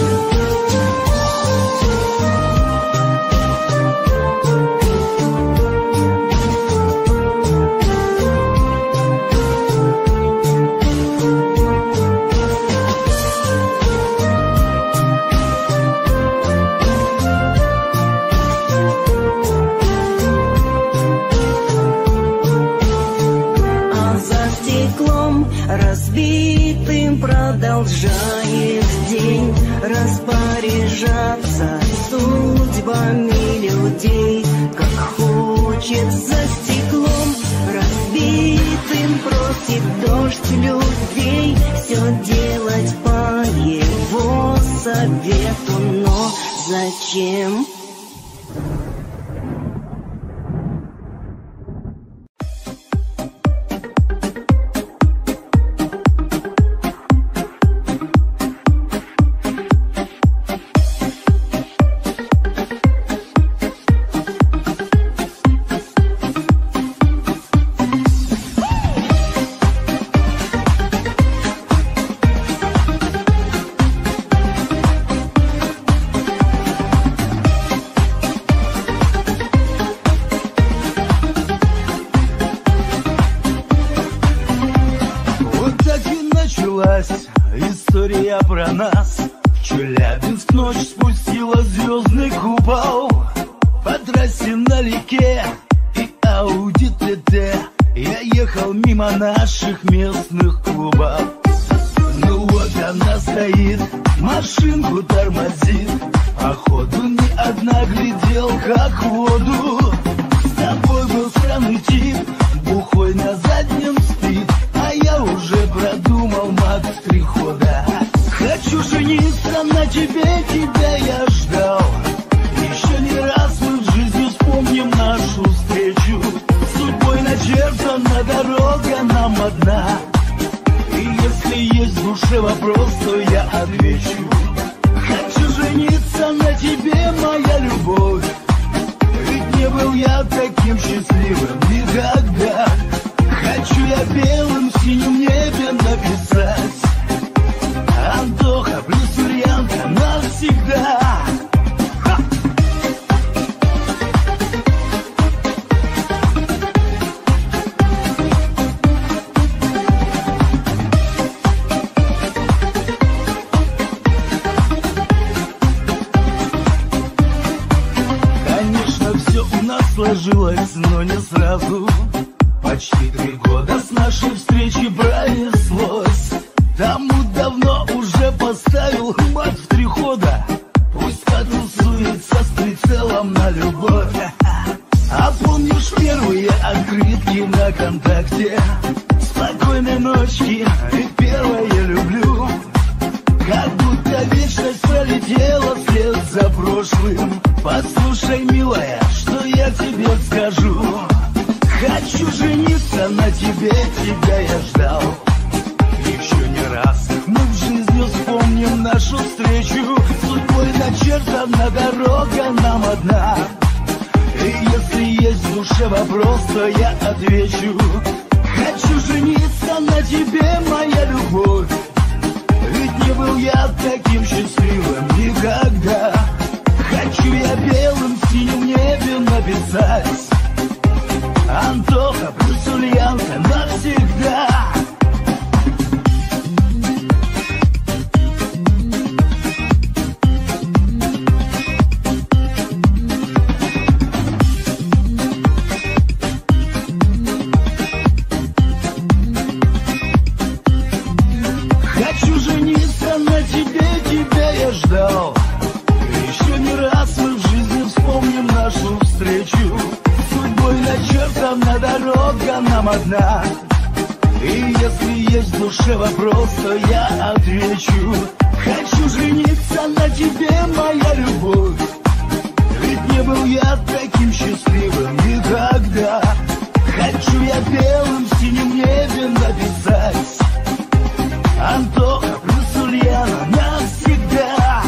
Разбитым продолжает день распоряжаться судьбами людей, как хочет. За стеклом разбитым просит дождь людей все делать по его совету, но зачем? я про нас. В Челябинск ночь спустила звездный купол. По трассе налегке и Ауди ТТ. Я ехал мимо наших местных клубов. Ну вот она стоит, машинку тормозит. Походу не одна глядел, как в воду. С тобой был странный тип, бухой на заднем спит. А я уже продумал мат в 3 хода. Хочу жениться на тебе, тебя я ждал. Еще не раз мы в жизни вспомним нашу встречу. Судьбой начертана дорога нам одна. И если есть в душе вопрос, то я отвечу. Хочу жениться на тебе, моя любовь. Ведь не был я таким счастливым никогда. Хочу я белым в синем небе написать: Антоха плюс Ульянка навсегда. Сложилось, но не сразу. Почти 3 года с нашей встречи пронеслось. Тому давно уже поставил мат в 3 хода. Пусть потусуется с прицелом на любовь. А помнишь первые открытки на ВКонтакте? Спокойной ночи и первое люблю. Как будто вечность пролетела вслед за прошлым. Послушай, милая, что я тебе скажу. Хочу жениться на тебе, тебя я ждал. Еще не раз мы в жизни вспомним нашу встречу. Судьбой начертана дорога нам одна. И если есть в душе вопрос, то я отвечу. Хочу жениться на тебе, моя любовь. Ведь не был я таким счастливым никогда. Хочу я белым в синем небе написать: Антоха плюс Ульянка навсегда. Хочу жениться на тебе, тебя я ждал. Еще не раз мы в жизни вспомним нашу встречу. Судьбой начертана дорога нам одна. И если есть в душе вопрос, то я отвечу. Хочу жениться на тебе, моя любовь. Ведь не был я таким счастливым никогда. Хочу я белым в синем небе написать: Антоха плюс Ульяна навсегда.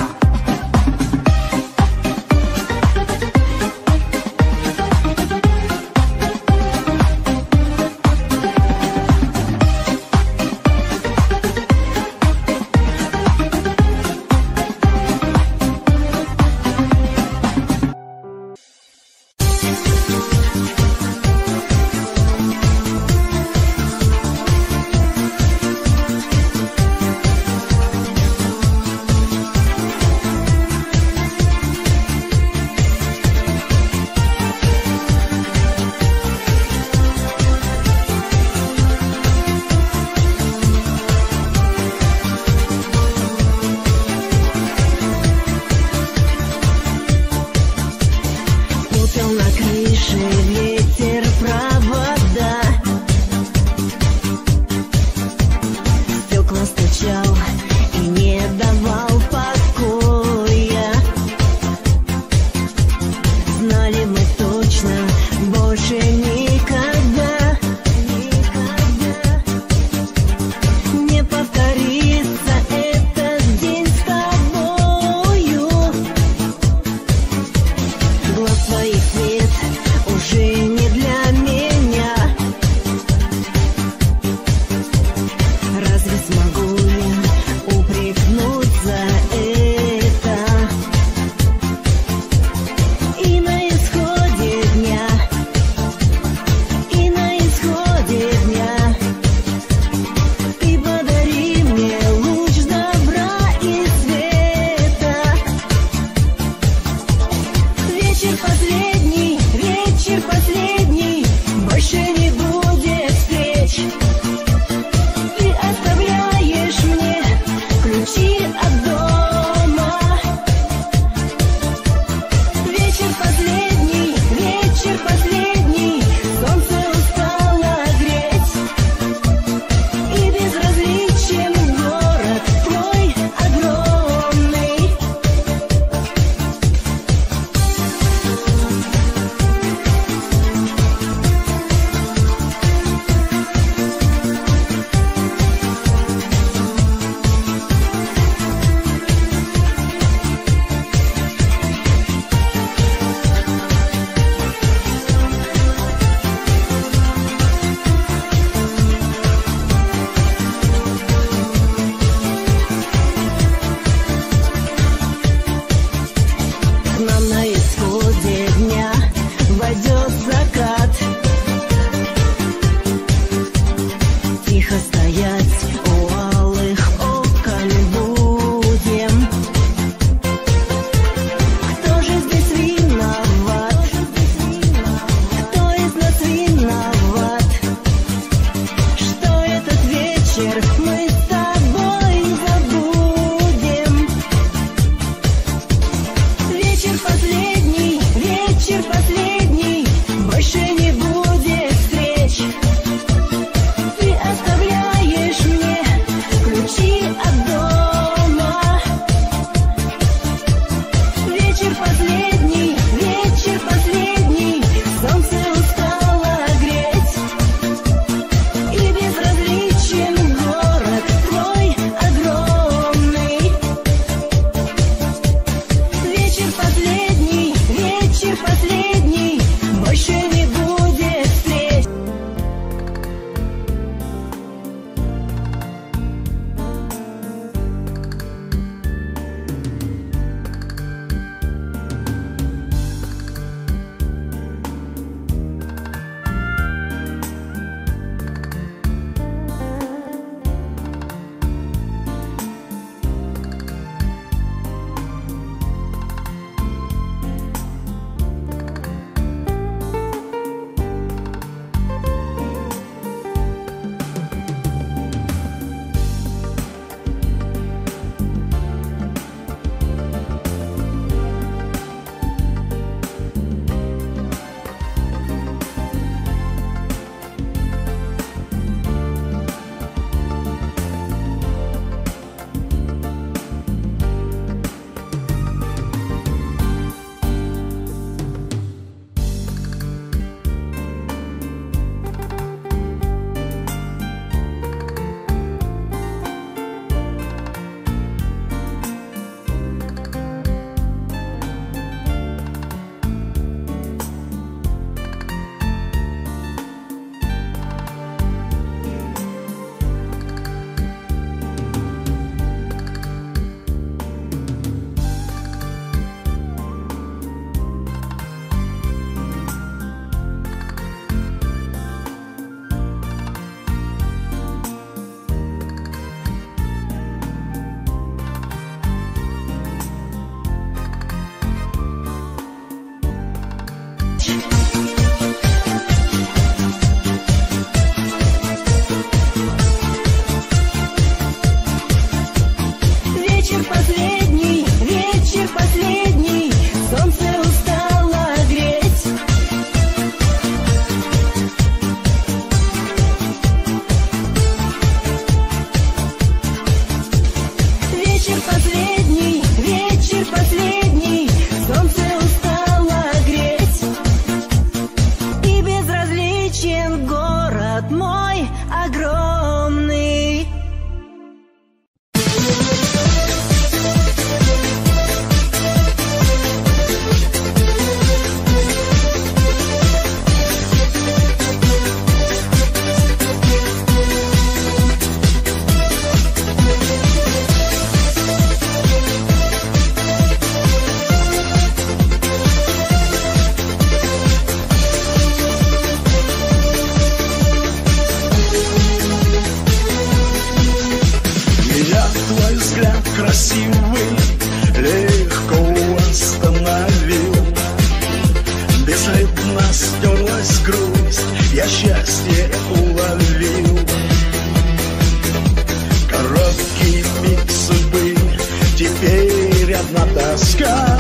тоска.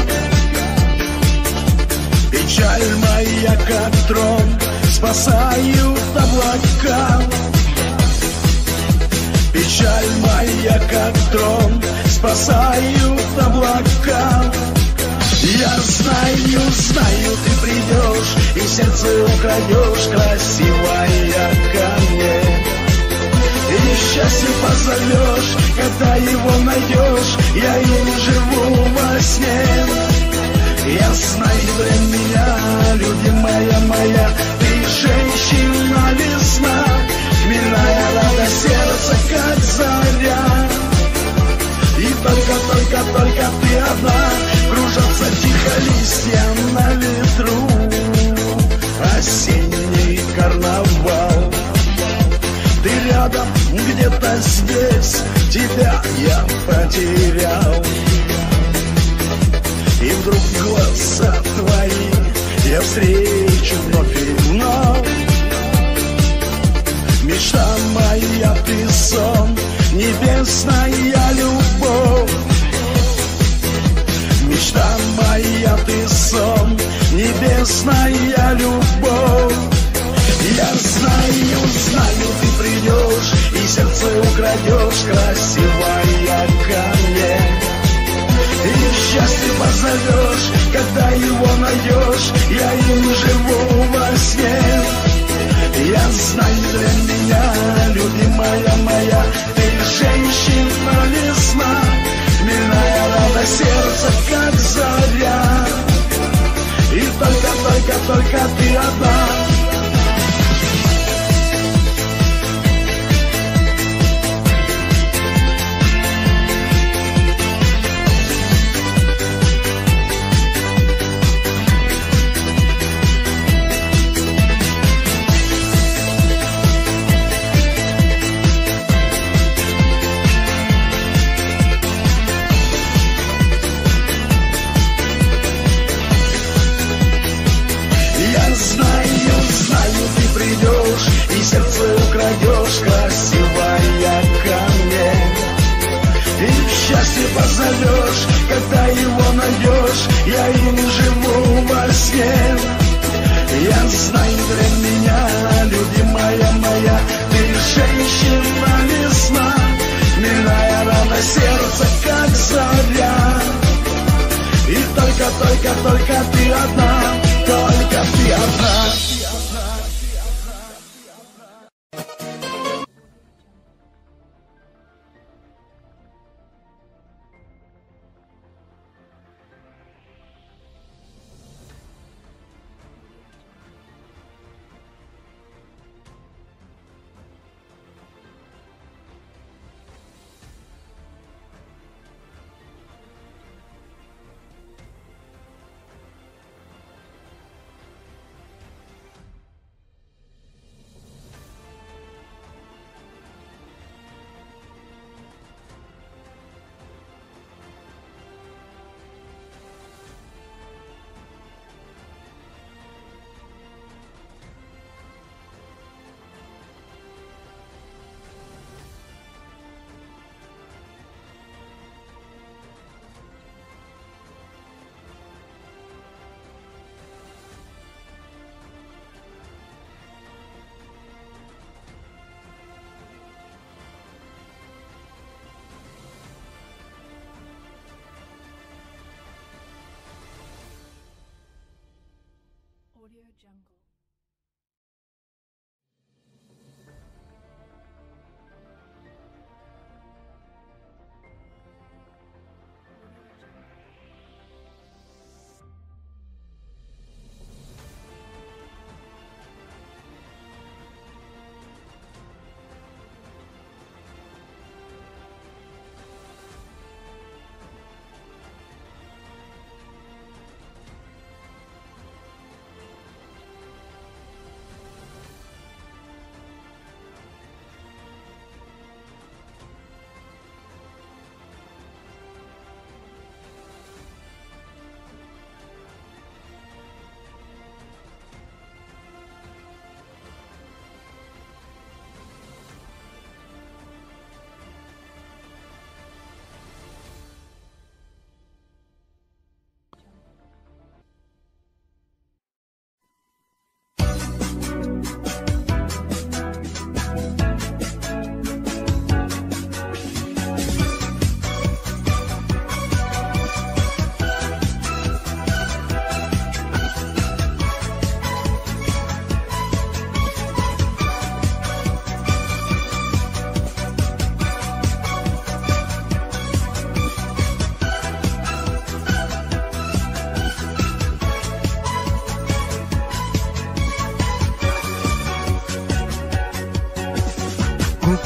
Печаль моя, как трон, спасают облака. Печаль моя, как трон, спасают облака. Я знаю, знаю, ты придешь и сердце украдешь, красивая ко мне. И счастье позовешь, когда его найдешь, я им живу во сне. Я знаю, для меня, любимая моя, ты женщина весна, хмельная радость сердца, как заря. И только ты одна, кружатся тихо листья на ветру. Осенний карнавал, ты рядом, где-то здесь, тебя я потерял. И вдруг глаза твои я встречу вновь и вновь. Мечта моя, ты сон, небесная любовь. Мечта моя, ты сон, небесная любовь. Я знаю, знаю, ты придешь и сердце украдешь, красивая ко мне. И счастье позовешь, когда его найдешь, я им живу во сне. Я знаю, для меня, любимая моя, ты женщина весна, хмельная радость сердца, как заря. И только ты одна. И сердце украдешь, красивая ко мне. И счастье позовешь, когда его найдешь, я им живу во сне. Я знаю, для меня, любимая моя, ты женщина весна, хмельная рана сердца, как заря. И только ты одна, только ты одна.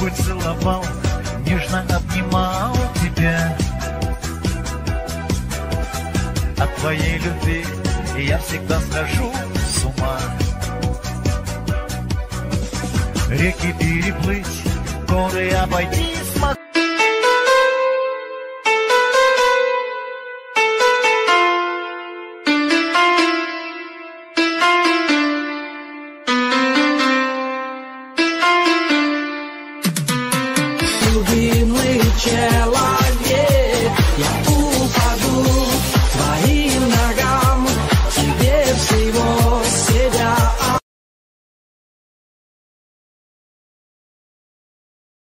щеку целовал, нежно обнимал тебя. От твоей любви я всегда схожу с ума. Реки переплыть, горы обойти